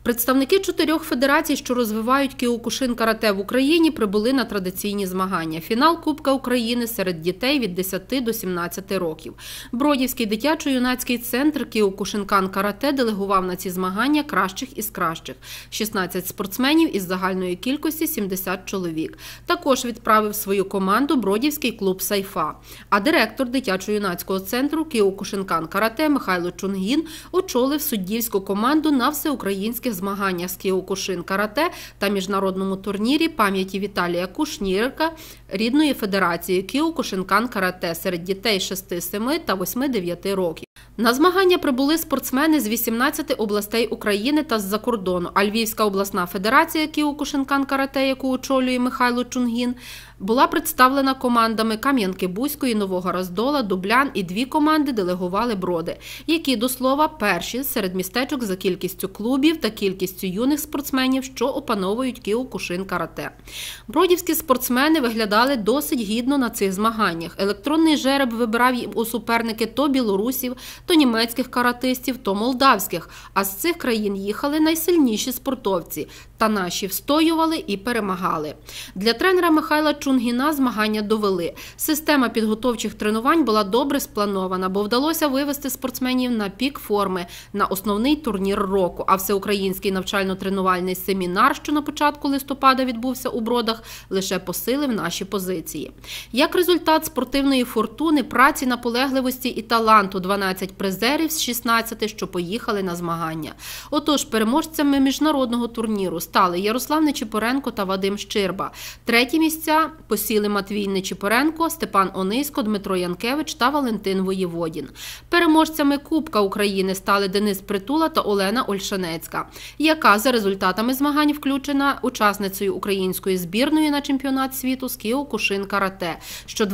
Представники 4 федерацій, що розвивають кіокушин-карате в Україні, прибули на традиційні змагання. Фінал Кубка України серед дітей від 10 до 17 років. Бродівський дитячо-юнацький центр кіокушинкан-карате делегував на ці змагання кращих із кращих – 16 спортсменів із загальної кількості 70 чоловік. Також відправив свою команду Бродівський клуб «Сайфа». А директор дитячо-юнацького центру кіокушинкан-карате Михайло Чунгін очолив суддівську команду на всеукраїнських змаганнях з кіокушин-карате та міжнародному турнірі пам'яті Віталія Кушнірика рідної федерації кіокушинкан-карате серед дітей 6, 7 та 8-9 років. На змагання прибули спортсмени з 18 областей України та з-за кордону, а Львівська обласна федерація кіокушинкан-карате, яку очолює Михайло Чунгін, була представлена командами Кам'янки-Бузької, Нового Роздола, Дублян і 2 команди делегували Броди, які, до слова, перші серед містечок за кількістю клубів та кількістю юних спортсменів, що опановують кіокушин-карате. Бродівські спортсмени виглядали досить гідно на цих змаганнях. Електронний жереб вибирав їм у суперники то білорусів, то німецьких каратистів, то молдавських, а з цих країн їхали найсильніші спортовці, та наші встоювали і перемагали. Для тренера Михайла Чунгіна змагання довели. Система підготовчих тренувань була добре спланована, бо вдалося вивести спортсменів на пік форми на основний турнір року, а всеукраїнський навчально-тренувальний семінар, що на початку листопада відбувся у Бродах, лише посилив наші позиції. Як результат спортивної фортуни, праці, наполегливості і таланту 12 призерів з 16, що поїхали на змагання. Отож, переможцями міжнародного турніру стали Ярослав Нечипоренко та Вадим Щирба. Треті місця посіли Матвій Нечипоренко, Степан Онисько, Дмитро Янкевич та Валентин Воєводін. Переможцями Кубка України стали Денис Притула та Олена Ольшанецька, яка за результатами змагань включена учасницею української збірної на чемпіонат світу з кіокушин-карате, що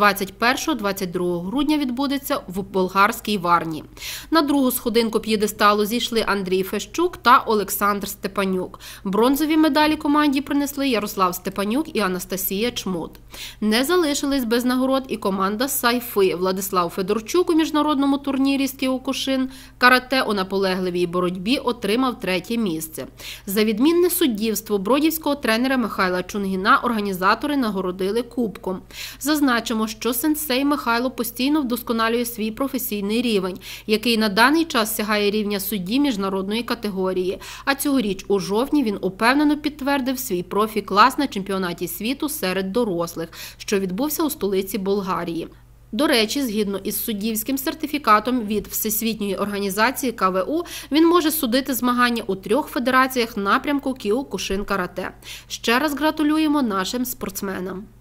21-22 грудня відбудеться в болгарській Варні. На другу сходинку п'єдесталу зійшли Андрій Фещук та Олександр Степанюк. Бронзові медалі команді принесли Ярослав Степанюк і Анастасія Чмут. Не залишились без нагород і команда з Сайфи. Владислав Федорчук у міжнародному турнірі з кіокушин-карате у наполегливій боротьбі отримав 3-є місце. За відмінне суддівство бродівського тренера Михайла Чунгіна організатори нагородили кубком. Зазначимо, що сенсей Михайло постійно вдосконалює свій професійний рівень, який на даний час сягає рівня судді міжнародної категорії. А цьогоріч у жовтні він упевнено підтвердив свій профі-клас на чемпіонаті світу серед дорослих, що відбувся у столиці Болгарії. До речі, згідно із суддівським сертифікатом від Всесвітньої організації КВУ, він може судити змагання у 3 федераціях напрямку кіокушин-карате. Ще раз гратулюємо нашим спортсменам.